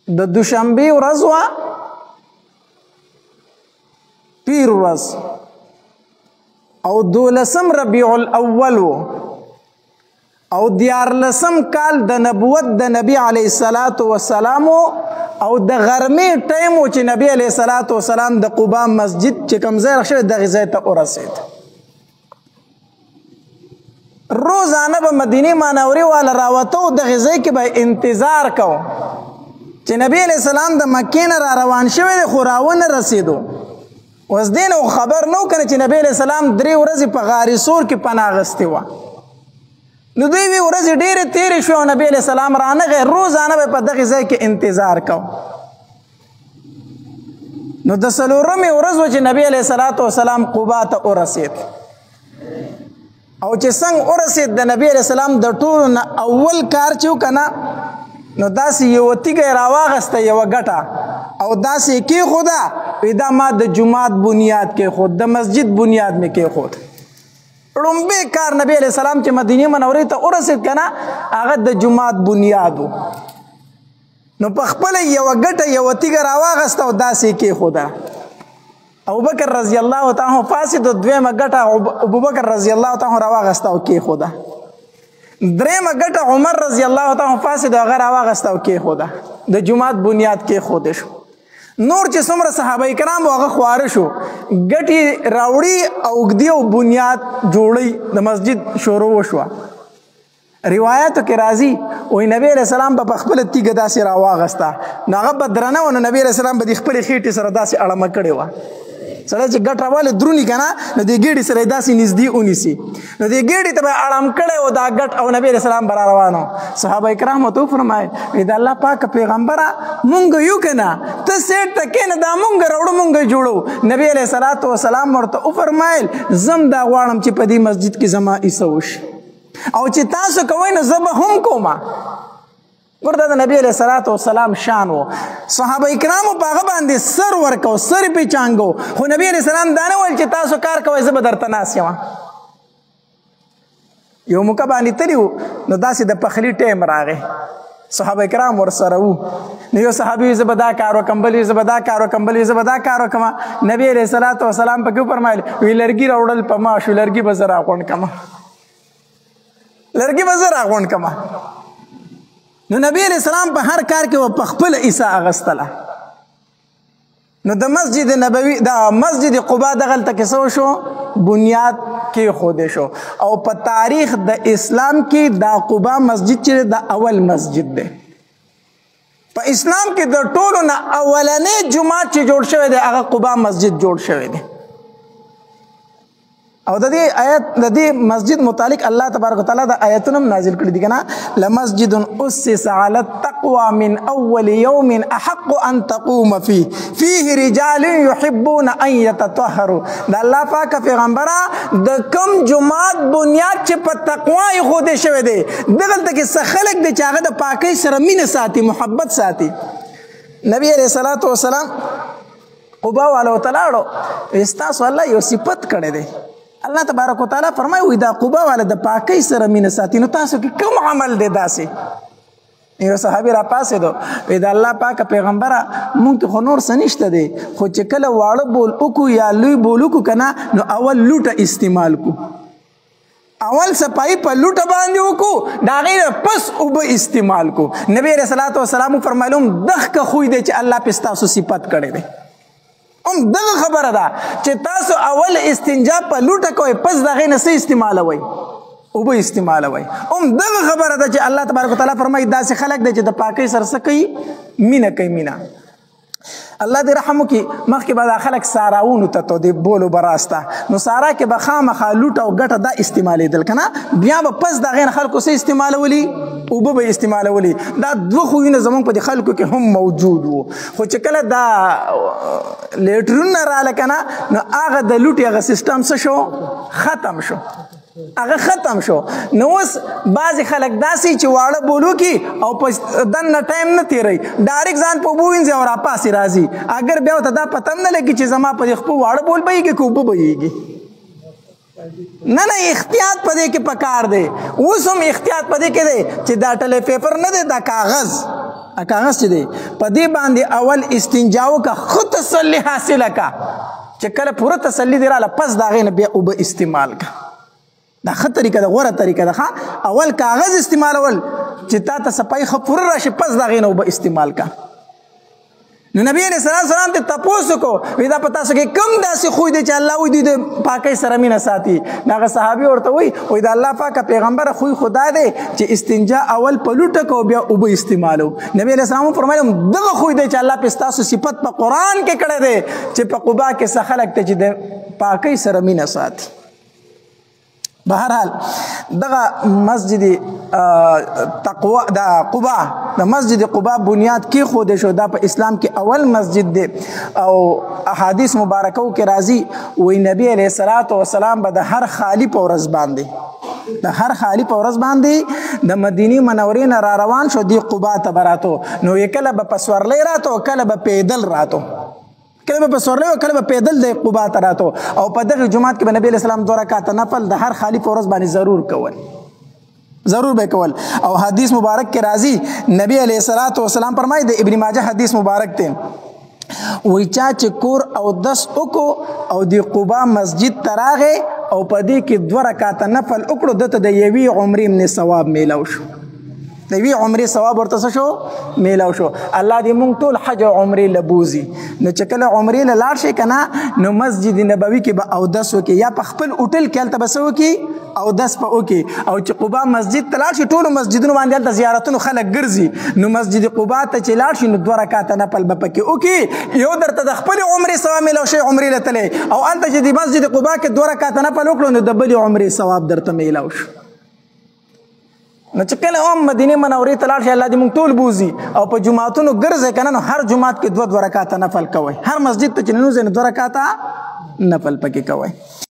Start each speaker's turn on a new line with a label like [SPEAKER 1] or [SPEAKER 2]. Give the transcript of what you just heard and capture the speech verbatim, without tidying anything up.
[SPEAKER 1] د دوشنبې ورځ وه، پیر ورځ، او دولسم ربیع الاول و، او دیارلسم کال د نبوت د نبی علیه الصلاة والسلام او د غرمې ټایم و چې نبی علیه الصلاة والسلام د قبا مسجد چې کوم ځای راښه دغې ځای ته ورسېد. روزانه به مدینې مانوري والا راوته و، دغې ځای کې به انتظار کو چې نبی علیه السلام د مکې نه را روان شوی دی خو راونه رسېدو. اوس دې نه خبر نه و که نه چې نبی علیه السلام درې ورځې په غار سور کې پناه اخیستې وه. نو دوی وی ورځې ډېرې تېرې شوې او نبی علیه السلام رانغی، روزانه به په دغې ځای کې انتظار کو. نو د څلورمې ورځ و چې نبی علیه الصلاة والسلام قبا ته ورسېد، او چې څنګه ورسېد د نبی علیه السلام د ټولو نه اول کار چې و که نه نو داسې یوه تیږه یې راواغسته، یوه ګټه، او داسې یې کېښوده، وایي دا ما د جومات بنیاد کېښود، د مسجد بنیاد مې کېښود. لومبی کار نبی علیہ السلام چې مدینه منورې ته ورسېد که نه هغه د جومات بنیاد و. نو په خپله یوه ګټه یوه تیږه راواغسته او داسې یې کېښوده. ابوبکر رضی الله تعالی عنه پاڅېد، دویمه ګټه ابوبکر رضی الله تعالی عنه راواغسته او کېښوده. درېیمه ګټه عمر رضی الله تعالی عنه پاڅېد، هغه راواغسته او کېښوده، د جومات بنیاد کېښودی شو. نور چې څومره صحابه کرام هغه خواره شو، ګټې راوړي او ږدي او بنیاد جوړی، د مسجد شروع وشوه. روایاتو کې راځي وایي نبی علیه السلام به په خپله تیږه داسې راواغسته، نو هغه به درنه وه، نو نبی علیه السلام به د خپلې خېټې سره داسې اړمه کړې وه. سړی چې ګټ راوالی دروني که نه نو دې ګېډې سره یې داسې نږدې ونیسي، نو دې ګېډې ته به یې اړم کړی و دا ګټ، او نبی علیه السلام به را روان و. صحابه کرامو ته وفرمایل وایي د الله پاکه پیغمبره مونږ یو که نه، ته سیټ ته کښېنه، دا مونږ راوړو مونږ جوړو. نبی علیه الصلاة والسلام ورته وفرمایل زم دا غواړم چې په دې مسجد کې زما حصه وشي، او چې تاسو کوئ نو زه به هم کومه. ګوره د نبی علیه الصلاة والسلام شان و. صحابه کرامو په هغه باندې سر ورکو، سر پې چانګو، خو نبی علیه السلام دا نه ویل چې تاسو کار کوئ زه به درته ناست یم. یو موقع باندې تلي وو، نو داسې د پخلي ټایم راغی، صحابه کرام ورسره وو. نو یو صحابي وي زه به دا کار وکړم، بل وي زه به دا کار وکړم، بل وي زه به دا کار وکړم. نبی علیه الصلاة والسلام پکې وفرمایل وی لرګي راوړل په ما شو، لرګي به زه راغونډ کړم، لرګي به زه راغونډ کړم. نو نبی علیہ السلام په هر کار کې و په خپله حصه اخیستله. نو د مسجد نبوي د مسجد قبا دغلته کې څه وشو؟ بنیاد کېښودی شو. او په تاریخ د اسلام کې دا قبا مسجد چې د اول مسجد دی. په اسلام کې د ټولو نه اولنی جومات چې جوړ شوی دی هغه قبا مسجد جوړ شوی دی. او د دې آیت د دې مسجد متعلق الله تبارک وتعالی د آیتونه نازل کړي دي کنه، لمسجد اسس على التقوى من اول يوم احق ان تقوم فيه فيه رجال يحبون ان يتطهروا. د الله پاک پیغمبره د کوم جماعت بنیاد چې په تقوا یې خوده شوی دی، دغلته کې څه خلک دي چې هغه د پاکۍ سره مینه ساتي، محبت ساتي. نبی علیہ الصلوۃ والسلام قبا والو تلاړو، استاسو الله یو صفت کړی دی. الله تبارک وتعالی فرمایي وي دا قبا والا د پاکۍ سره مینه ساتي، نو تاسو کې کوم عمل دی داسې؟ یو صحابي را پاڅېدو وایي د الله پاکه پیغمبره مونږ ته خو نور څه نشته دی، خو چې کله واړه بول وکړو یا لوی بول وکړو که نه نو اول لوټه استعمال کړو، اول صفایي په لوټه باندې وکړو، د هغې نه پس اوبه استعمال کړو. نبی علیه الصلاة والسلام وفرمایل هم دغه خوی دی چې الله پې ستاسو صفت کړی دی. هم دغه خبره ده چې تاسو اول استنجا په لوټه کوئ، پس د هغې نه څه استعمالوئ؟ اوبه استعمالوئ. هم دغه خبره ده چې الله تبارک وتعالی فرمایي داسې خلک دی چې د پاکۍ سره څه کوي؟ مینه کوي، مینه. الله دې رحم وکړي، مخکې به دا خلک ساراونو ته تو د بولو به راسته، نو سارا کې به خامخا لوټه او ګټه دا استعمالېدل که نه، بیا به پس د هغې نه خلکو څه استعمالولي؟ اوبه به استعمالولي. دا دوه خویونه زموږ په دې خلکو کې هم موجود وو. خو چې کله دا لیټرونه راله که نه نو هغه د لوټې هغه سیسټم څه شو؟ ختم شو، هغه ختم شو. نو اوس بعضې خلک داسې چې واړه بولو کې او په دننه ټایم نه تېروي، ډایرکټ ځان په اوبه وینځي او راپاسې راځي، اگر بیا ورته دا پته هم نه لګي چې زما په دې خپل واړه بول بهیږي که اوبه بهیږي. نه نه احتیاط په دې کې پکار دی. اوس هم احتیاط په دې کې دی چې دا ټلی پیپر نه دی، دا کاغذ کاغذ چې دی په دې باندې اول استنجا وکړه، ښه تسلي حاصله کړه چې کله پوره تسلي دې راله پس د هغې نه بیا اوبه استعمال کړه. دا ښه طریقه ده، غوره طریقه ده. ښه اول کاغذ استعمالول چې تا ته صفایي ښه پوره راشي، پس د هغې نه اوبه استعمال کړه. نو نبی علیہ السلام ته تپوس وکړو وایي دا په تاسو کې کوم داسې خوی دی چې الله وایي دوی د پاکۍ سره مینه ساتي؟ نو هغه صحابي ورته وایي وایي د الله پاکه پیغمبره خوی خو دا دی چې استنجا اول په لوټه کوو بیا اوبه استعمالو. نبی علیہ السلام فرمایي دغه خوی دی چې الله پې ستاسو صفت په قرآن کې کړی دی چې په قبا کې څه خلک ته چې د پاکۍ سره مینه ساتي. بهرحال دغه مسجد تقوا د قبا د مسجد قبا بنیاد کېښودی شو. دا په اسلام کې اول مسجد دی او احادیث مبارکو کې راځي وایي نبی علیه الصلاة وسلام به د هر خالي په ورځ باندې د هر خالي په ورځ باندې د مدینې منورې نه را روان شو، دې قبا ته به راتو. نو یې کله به په سورلۍ راتو، کله به پیدل راتو، کله به په سورلۍ او کله به پیدل د قبا ته راتو. او په دغه جومات کې به نبی علیه السلام دوه رکعته نفل د هر خالي په ورځ باندې ضرور کول، ضرور به کول. او حدیث مبارک کې راځي نبی علیه الصلاة وسلام فرمایي، د ابن ماجه حدیث مبارک دی، وایي چا چې کور اودس وکړو او د قبا مسجد ته راغی او په دې کې دوه رکعته نفل وکړو، ده ته د یوې عمرې من ثواب میلاو شو. د یوې عمرې ثواب ورته څه شو؟ میلاو شو. الله دې موږ ټول حج او عمرې له بوځي. نو چې کله عمرې له لاړ شي که نه، نو مسجد نبوي کې به اودس وکړي، یا په خپل هوټل کې هلته به څه وکړي؟ اودس به وکړي. او چې قبا مسجد ته لاړ شي، ټولو مسجدونو باندې هلته زیارتونو خلک ګرځي، نو مسجد قبا ته چې لاړ شي نو دوه رکعته نفل به پکې وکړي. یو درته د خپلې عمرې ثواب میلاو شي، عمرې له تللی، او هلته چې د مسجد قبا کې دوه رکعته نفل وکړو نو د بلې عمرې ثواب درته میلاو شو. نو چې کله هم مدینې منورې ته لاړ شي، الله دې موږ ټول بوځي او په جوماتونو ګرځئ که نه، نو هر جومات کې دوه دوه رکعته نفل کوئ، هر مسجد ته چې ننوځئ نو دوه رکعته نفل پکې کوئ.